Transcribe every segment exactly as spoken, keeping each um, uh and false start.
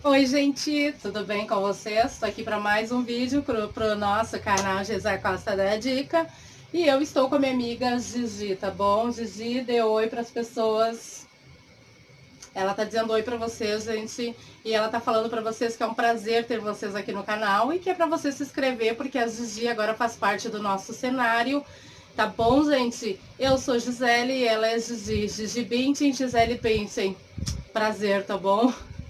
Oi, gente, tudo bem com vocês? Estou aqui para mais um vídeo para o nosso canal Gisele Costa da Dica. E eu estou com a minha amiga Gigi, tá bom? Gigi, dê oi para as pessoas. Ela tá dizendo oi para vocês, gente, e ela tá falando para vocês que é um prazer ter vocês aqui no canal e que é para você se inscrever, porque a Gigi agora faz parte do nosso cenário. Tá bom, gente? Eu sou Gisele e ela é Gigi. Gigi Bündchen, Gisele Bündchen. Prazer, tá bom?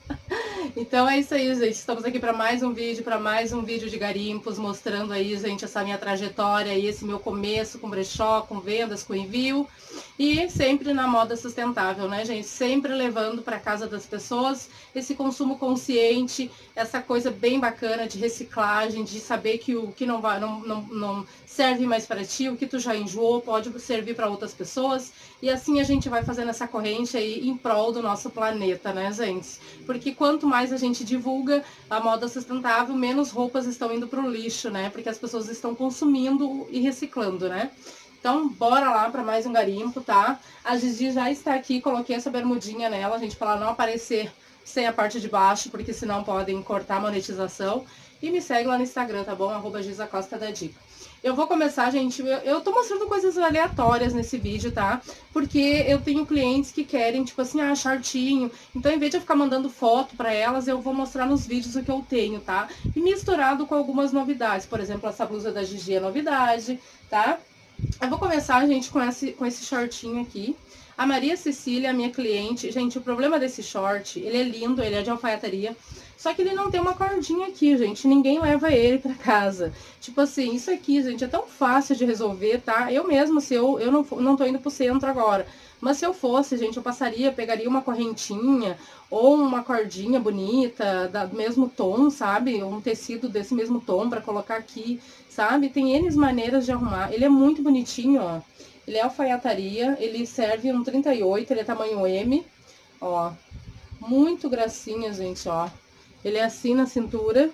Então é isso aí, gente. Estamos aqui para mais um vídeo, para mais um vídeo de garimpos, mostrando aí, gente, essa minha trajetória e esse meu começo com brechó, com vendas, com envio. E sempre na moda sustentável, né, gente? Sempre levando para casa das pessoas esse consumo consciente, essa coisa bem bacana de reciclagem, de saber que o que não vai, não, não, não serve mais para ti, o que tu já enjoou pode servir para outras pessoas. E assim a gente vai fazendo essa corrente aí em prol do nosso planeta, né, gente? Porque quanto mais a gente divulga a moda sustentável, menos roupas estão indo para o lixo, né? Porque as pessoas estão consumindo e reciclando, né? Então, bora lá para mais um garimpo, tá? A Gigi já está aqui, coloquei essa bermudinha nela, gente, para ela não aparecer sem a parte de baixo, porque senão podem cortar a monetização. E me segue lá no Instagram, tá bom? Arroba Gisa Costa da Dica. Eu vou começar, gente, eu, eu tô mostrando coisas aleatórias nesse vídeo, tá? Porque eu tenho clientes que querem, tipo assim, ah, shortinho. Então, em vez de eu ficar mandando foto pra elas, eu vou mostrar nos vídeos o que eu tenho, tá? E misturado com algumas novidades. Por exemplo, essa blusa da Gigi é novidade, tá? Eu vou começar, gente, com esse, com esse shortinho aqui. A Maria Cecília, minha cliente, gente, o problema desse short, ele é lindo, ele é de alfaiataria, só que ele não tem uma cordinha aqui, gente, ninguém leva ele pra casa. Tipo assim, isso aqui, gente, é tão fácil de resolver, tá? Eu mesma, se eu, eu não, não tô indo pro centro agora, mas se eu fosse, gente, eu passaria, pegaria uma correntinha ou uma cordinha bonita, do mesmo tom, sabe? Um tecido desse mesmo tom pra colocar aqui, sabe? Tem N maneiras de arrumar. Ele é muito bonitinho, ó. Ele é alfaiataria, ele serve um trinta e oito, ele é tamanho M, ó. Muito gracinha, gente, ó. Ele é assim na cintura,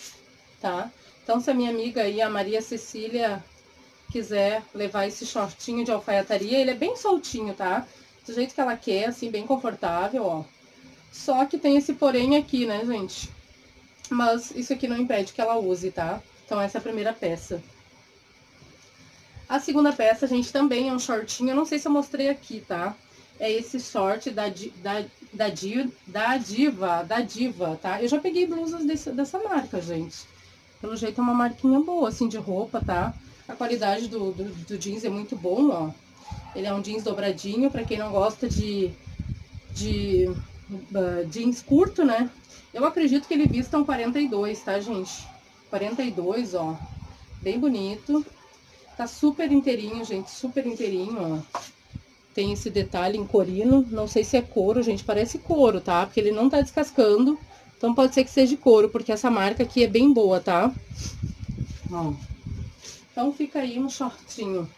tá? Então, se a minha amiga aí, a Maria Cecília, quiser levar esse shortinho de alfaiataria, ele é bem soltinho, tá? Do jeito que ela quer, assim, bem confortável, ó. Só que tem esse porém aqui, né, gente? Mas isso aqui não impede que ela use, tá? Então, essa é a primeira peça. A segunda peça, gente, também é um shortinho. Eu não sei se eu mostrei aqui, tá? É esse short da, da, da, da Diva, da Diva, tá? Eu já peguei blusas desse, dessa marca, gente. Pelo jeito é uma marquinha boa, assim, de roupa, tá? A qualidade do, do, do jeans é muito bom, ó. Ele é um jeans dobradinho, pra quem não gosta de, de uh, jeans curto, né? Eu acredito que ele vista um quarenta e dois, tá, gente? quarenta e dois, ó. Bem bonito. Tá super inteirinho, gente, super inteirinho, ó. Tem esse detalhe em corino, não sei se é couro, gente, parece couro, tá? Porque ele não tá descascando, então pode ser que seja couro, porque essa marca aqui é bem boa, tá? Ó. Então fica aí um shortinho.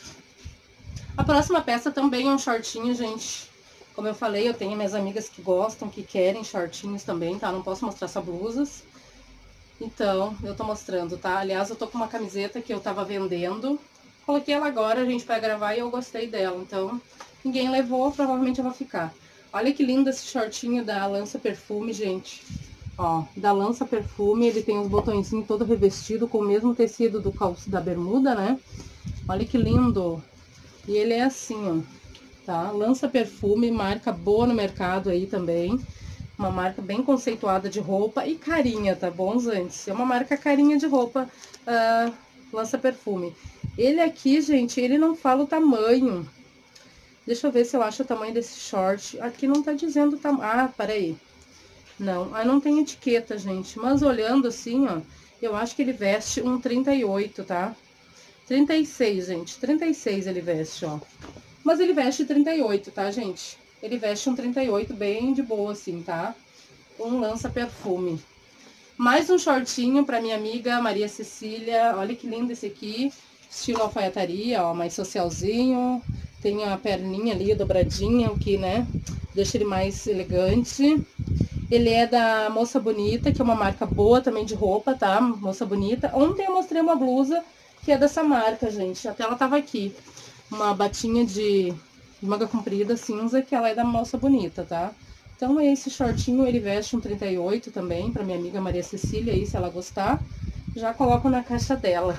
A próxima peça também é um shortinho, gente. Como eu falei, eu tenho minhas amigas que gostam, que querem shortinhos também, tá? Não posso mostrar só blusas. Então, eu tô mostrando, tá? Aliás, eu tô com uma camiseta que eu tava vendendo. Coloquei ela agora, gente, pra gravar e eu gostei dela. Então, ninguém levou, provavelmente ela vai ficar. Olha que lindo esse shortinho da Lança Perfume, gente. Ó, da Lança Perfume, ele tem os botõezinhos todo revestido com o mesmo tecido do calço da bermuda, né? Olha que lindo. E ele é assim, ó, tá? Lança Perfume, marca boa no mercado aí também. Uma marca bem conceituada de roupa e carinha, tá bom, gente? É uma marca carinha de roupa, uh, Lança Perfume. Ele aqui, gente, ele não fala o tamanho. Deixa eu ver se eu acho o tamanho desse short. Aqui não tá dizendo o tamanho. Ah, peraí. Não, aí não tem etiqueta, gente. Mas olhando assim, ó, eu acho que ele veste um trinta e oito, tá? trinta e seis, gente. trinta e seis ele veste, ó. Mas ele veste trinta e oito, tá, gente? Ele veste um trinta e oito bem de boa, assim, tá? Um Lança Perfume. Mais um shortinho pra minha amiga Maria Cecília. Olha que lindo esse aqui. Estilo alfaiataria, ó, mais socialzinho. Tem a perninha ali dobradinha, o que, né, deixa ele mais elegante. Ele é da Moça Bonita, que é uma marca boa também de roupa, tá? Moça Bonita. Ontem eu mostrei uma blusa que é dessa marca, gente. Até ela tava aqui. Uma batinha de manga comprida cinza, que ela é da Moça Bonita, tá? Então, esse shortinho, ele veste um trinta e oito também, pra minha amiga Maria Cecília aí, se ela gostar. Já coloco na caixa dela.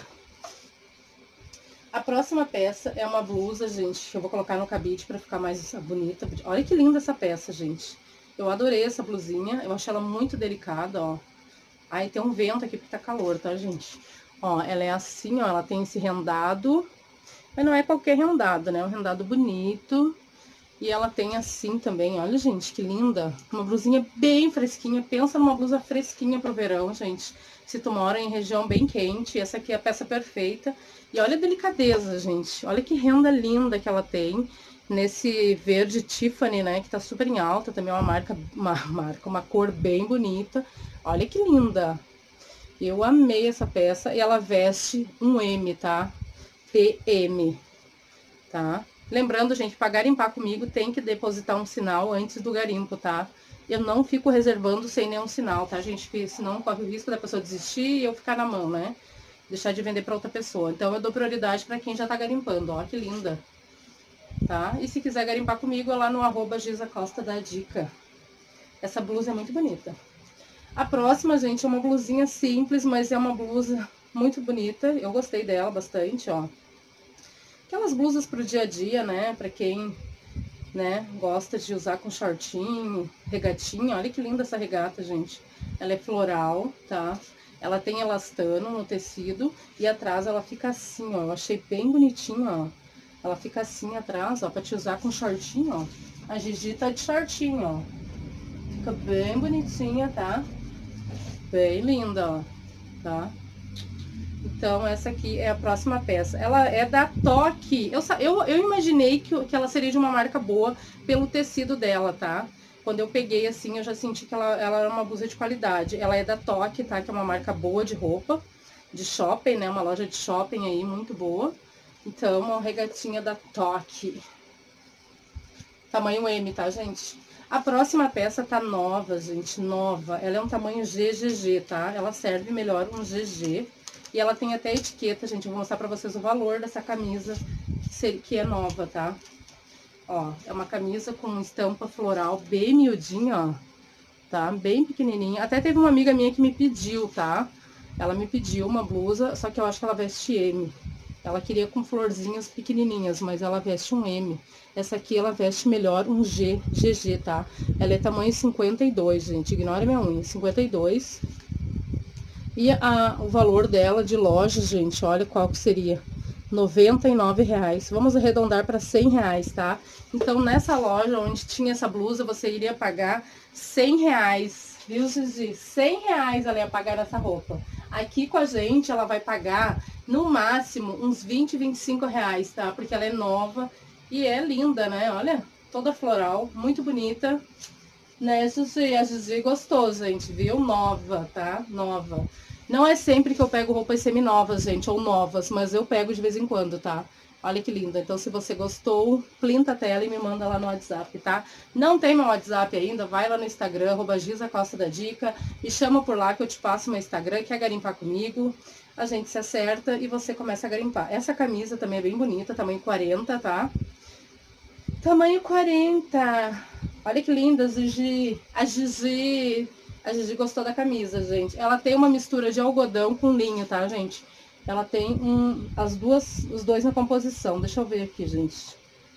A próxima peça é uma blusa, gente, que eu vou colocar no cabide pra ficar mais bonita. Olha que linda essa peça, gente. Eu adorei essa blusinha, eu achei ela muito delicada, ó. Aí tem um vento aqui porque tá calor, tá, gente? Ó, ela é assim, ó, ela tem esse rendado, mas não é qualquer rendado, né? É um rendado bonito. E ela tem assim também, olha, gente, que linda. Uma blusinha bem fresquinha. Pensa numa blusa fresquinha pro verão, gente. Se tu mora em região bem quente, essa aqui é a peça perfeita. E olha a delicadeza, gente. Olha que renda linda que ela tem. Nesse verde Tiffany, né, que tá super em alta. Também é uma marca, uma marca, uma cor bem bonita. Olha que linda. Eu amei essa peça. E ela veste um M, tá? P M, tá? Lembrando, gente, para garimpar comigo tem que depositar um sinal antes do garimpo, tá? Eu não fico reservando sem nenhum sinal, tá, gente? Porque senão corre o risco da pessoa desistir e eu ficar na mão, né? Deixar de vender para outra pessoa. Então eu dou prioridade para quem já tá garimpando, ó, que linda. Tá? E se quiser garimpar comigo é lá no arroba Giza Costa da Dica. Essa blusa é muito bonita. A próxima, gente, é uma blusinha simples, mas é uma blusa muito bonita. Eu gostei dela bastante, ó. Aquelas blusas pro dia a dia, né? Pra quem, né, gosta de usar com shortinho, regatinha. Olha que linda essa regata, gente. Ela é floral, tá? Ela tem elastano no tecido e atrás ela fica assim, ó. Eu achei bem bonitinho, ó. Ela fica assim atrás, ó, pra te usar com shortinho, ó. A Gigi tá de shortinho, ó. Fica bem bonitinha, tá? Bem linda, ó, tá? Então, essa aqui é a próxima peça. Ela é da Toque. Eu, eu, eu imaginei que, que ela seria de uma marca boa pelo tecido dela, tá? Quando eu peguei assim, eu já senti que ela, ela era uma blusa de qualidade. Ela é da Toque, tá? Que é uma marca boa de roupa, de shopping, né? Uma loja de shopping aí, muito boa. Então, uma regatinha da Toque. Tamanho M, tá, gente? A próxima peça tá nova, gente, nova. Ela é um tamanho G G G, tá? Ela serve melhor um G G. E ela tem até etiqueta, gente. Eu vou mostrar pra vocês o valor dessa camisa, que é nova, tá? Ó, é uma camisa com estampa floral bem miudinha, ó. Tá? Bem pequenininha. Até teve uma amiga minha que me pediu, tá? Ela me pediu uma blusa, só que eu acho que ela veste M. Ela queria com florzinhas pequenininhas, mas ela veste um M. Essa aqui, ela veste melhor um G, G G, tá? Ela é tamanho cinquenta e dois, gente. Ignora minha unha. cinquenta e dois. E a, o valor dela de loja, gente, olha qual que seria. noventa e nove reais. Vamos arredondar para cem reais, tá? Então, nessa loja onde tinha essa blusa, você iria pagar cem reais. Viu, Gigi? cem reais ela ia pagar essa roupa. Aqui com a gente, ela vai pagar, no máximo, uns vinte, vinte e cinco reais, tá? Porque ela é nova e é linda, né? Olha, toda floral, muito bonita. Né, Gigi? A Gigi gostou, gente, viu? Nova, tá? Nova. Não é sempre que eu pego roupas seminovas, gente, ou novas, mas eu pego de vez em quando, tá? Olha que linda. Então, se você gostou, printa a tela e me manda lá no WhatsApp, tá? Não tem meu WhatsApp ainda? Vai lá no Instagram, arroba Giza Costa da Dica, me chama por lá que eu te passo meu Instagram, quer garimpar comigo, a gente se acerta e você começa a garimpar. Essa camisa também é bem bonita, tamanho quarenta, tá? Tamanho quarenta. Olha que linda, Gigi. A Gigi... A Gigi gostou da camisa, gente. Ela tem uma mistura de algodão com linho, tá, gente? Ela tem um, as duas, os dois na composição. Deixa eu ver aqui, gente.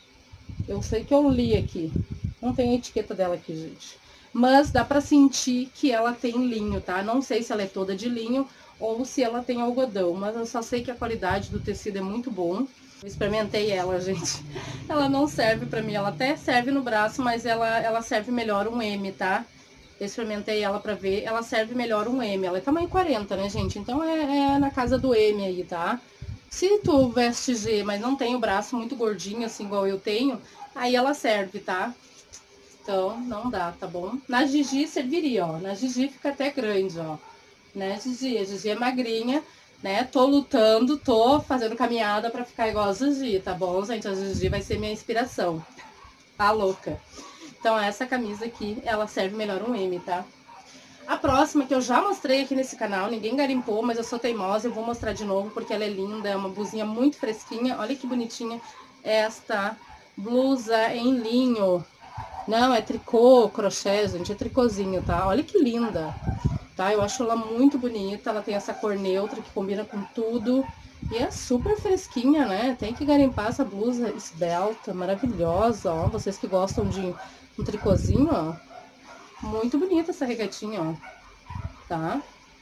Eu sei que eu li aqui. Não tem a etiqueta dela aqui, gente. Mas dá pra sentir que ela tem linho, tá? Não sei se ela é toda de linho ou se ela tem algodão. Mas eu só sei que a qualidade do tecido é muito bom. Eu experimentei ela, gente. Ela não serve pra mim. Ela até serve no braço, mas ela, ela serve melhor um M, tá? Eu experimentei ela pra ver, ela serve melhor um M. Ela é tamanho quarenta, né, gente? Então é, é na casa do M aí, tá? Se tu veste G, mas não tem o braço muito gordinho, assim, igual eu tenho, aí ela serve, tá? Então, não dá, tá bom? Na Gigi serviria, ó. Na Gigi fica até grande, ó. Né, Gigi? A Gigi é magrinha, né? Tô lutando, tô fazendo caminhada pra ficar igual a Gigi, tá bom, gente? A Gigi vai ser minha inspiração. Tá louca? Então, essa camisa aqui, ela serve melhor um M, tá? A próxima, que eu já mostrei aqui nesse canal, ninguém garimpou, mas eu sou teimosa, eu vou mostrar de novo, porque ela é linda, é uma blusinha muito fresquinha. Olha que bonitinha esta blusa em linho. Não, é tricô, crochê, gente, é tricôzinho, tá? Olha que linda, tá? Eu acho ela muito bonita, ela tem essa cor neutra que combina com tudo. E é super fresquinha, né? Tem que garimpar essa blusa esbelta, maravilhosa, ó. Vocês que gostam de um tricôzinho, ó. Muito bonita essa regatinha, ó. Tá?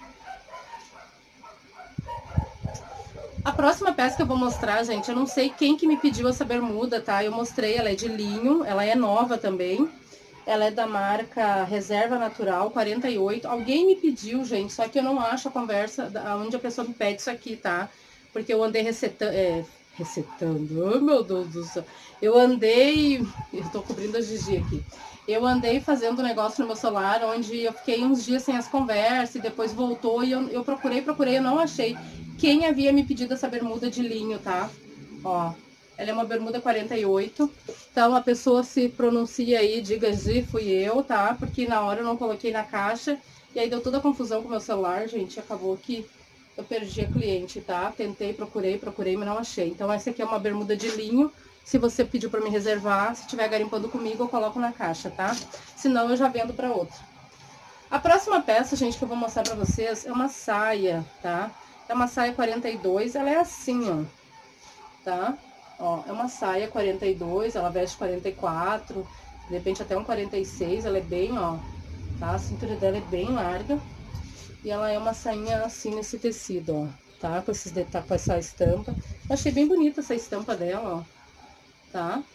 A próxima peça que eu vou mostrar, gente, eu não sei quem que me pediu essa bermuda, tá? Eu mostrei, ela é de linho, ela é nova também. Ela é da marca Reserva Natural, quarenta e oito. Alguém me pediu, gente, só que eu não acho a conversa onde a pessoa me pede isso aqui, tá? Porque eu andei recetando... É, recetando, oh, meu Deus do céu. Eu andei... Eu tô cobrindo a Gigi aqui. Eu andei fazendo um negócio no meu celular, onde eu fiquei uns dias sem as conversas, e depois voltou, e eu, eu procurei, procurei, eu não achei quem havia me pedido essa bermuda de linho, tá? Ó, ela é uma bermuda quarenta e oito, então a pessoa se pronuncia aí, diga Gi, fui eu, tá? Porque na hora eu não coloquei na caixa, e aí deu toda a confusão com o meu celular, gente, acabou que eu perdi a cliente, tá? Tentei, procurei, procurei, mas não achei. Então essa aqui é uma bermuda de linho. Se você pediu pra me reservar, se tiver garimpando comigo, eu coloco na caixa, tá? Senão eu já vendo pra outro. A próxima peça, gente, que eu vou mostrar pra vocês é uma saia, tá? É uma saia quarenta e dois, ela é assim, ó, tá? Ó, é uma saia quarenta e dois, ela veste quarenta e quatro, de repente até um quarenta e seis, ela é bem, ó, tá? A cintura dela é bem larga. E ela é uma sainha assim nesse tecido, ó, tá? Com esses detalhes, com essa estampa. Eu achei bem bonita essa estampa dela, ó, tá?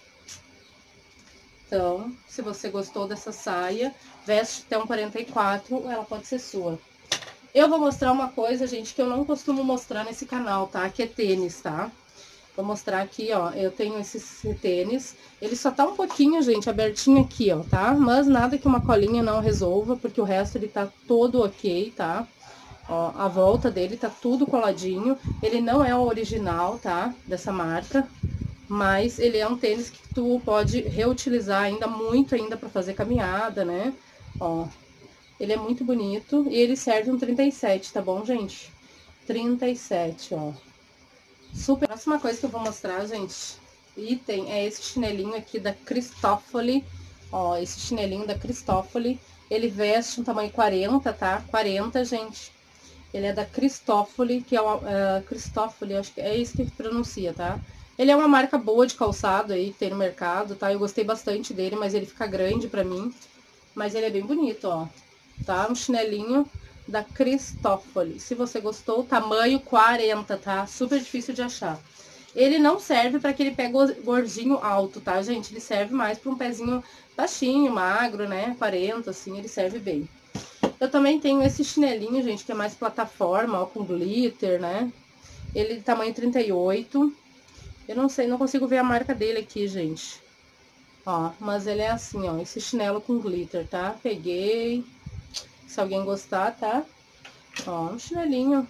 Então, se você gostou dessa saia, veste até um quarenta e quatro, ela pode ser sua. Eu vou mostrar uma coisa, gente, que eu não costumo mostrar nesse canal, tá? Que é tênis, tá? Vou mostrar aqui, ó, eu tenho esse tênis, ele só tá um pouquinho, gente, abertinho aqui, ó, tá? Mas nada que uma colinha não resolva, porque o resto ele tá todo ok, tá? Ó, a volta dele tá tudo coladinho, ele não é o original, tá? Dessa marca, mas ele é um tênis que tu pode reutilizar ainda muito ainda pra fazer caminhada, né? Ó, ele é muito bonito e ele serve um trinta e sete, tá bom, gente? trinta e sete, ó. Super. A próxima coisa que eu vou mostrar, gente, item, é esse chinelinho aqui da Christofoli. Ó, esse chinelinho da Christofoli. Ele veste um tamanho quarenta, tá? quarenta, gente. Ele é da Christofoli, que é o uh, Christofoli, acho que é isso que pronuncia, tá? Ele é uma marca boa de calçado aí, que tem no mercado, tá? Eu gostei bastante dele, mas ele fica grande pra mim. Mas ele é bem bonito, ó. Tá? Um chinelinho da Christofoli. Se você gostou, tamanho quarenta, tá? Super difícil de achar. Ele não serve para aquele pé gordinho alto, tá, gente? Ele serve mais para um pezinho baixinho, magro, né? quarenta, assim, ele serve bem. Eu também tenho esse chinelinho, gente, que é mais plataforma, ó, com glitter, né? Ele é tamanho trinta e oito. Eu não sei, não consigo ver a marca dele aqui, gente. Ó, mas ele é assim, ó, esse chinelo com glitter, tá? Peguei. Se alguém gostar, tá? Ó, um chinelinho.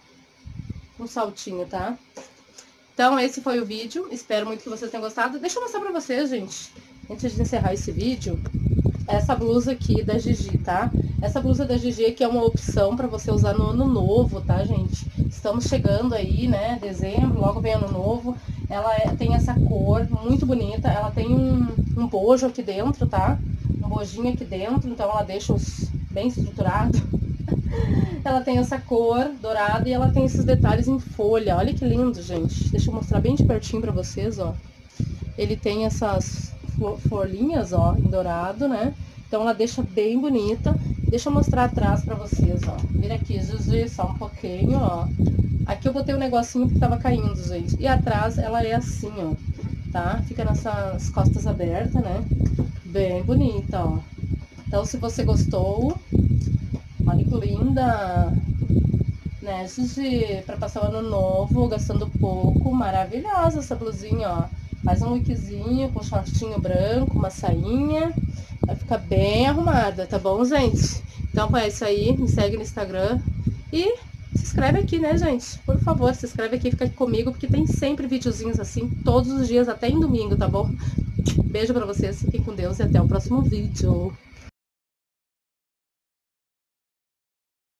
Um saltinho, tá? Então, esse foi o vídeo. Espero muito que vocês tenham gostado. Deixa eu mostrar pra vocês, gente, antes de encerrar esse vídeo, essa blusa aqui da Gigi, tá? Essa blusa da Gigi aqui é uma opção pra você usar no ano novo, tá, gente? Estamos chegando aí, né? Dezembro, logo vem ano novo. Ela é, tem essa cor muito bonita. Ela tem um, um bojo aqui dentro, tá? Um bojinho aqui dentro, então ela deixa os bem estruturado. Ela tem essa cor dourada e ela tem esses detalhes em folha. Olha que lindo, gente. Deixa eu mostrar bem de pertinho pra vocês, ó. Ele tem essas folhinhas, ó, em dourado, né? Então ela deixa bem bonita. Deixa eu mostrar atrás pra vocês, ó. Vira aqui, Gigi, só um pouquinho, ó. Aqui eu botei um negocinho que tava caindo, gente. E atrás ela é assim, ó, tá? Fica nessas costas abertas, né? Bem bonita, ó. Então, se você gostou, olha que linda, né, Gigi? Pra passar o ano novo, gastando pouco, maravilhosa essa blusinha, ó. Faz um lookzinho com shortinho branco, uma sainha, vai ficar bem arrumada, tá bom, gente? Então, é isso aí, me segue no Instagram e se inscreve aqui, né, gente? Por favor, se inscreve aqui, fica aqui comigo, porque tem sempre videozinhos assim, todos os dias, até em domingo, tá bom? Beijo pra vocês, fiquem com Deus e até o próximo vídeo.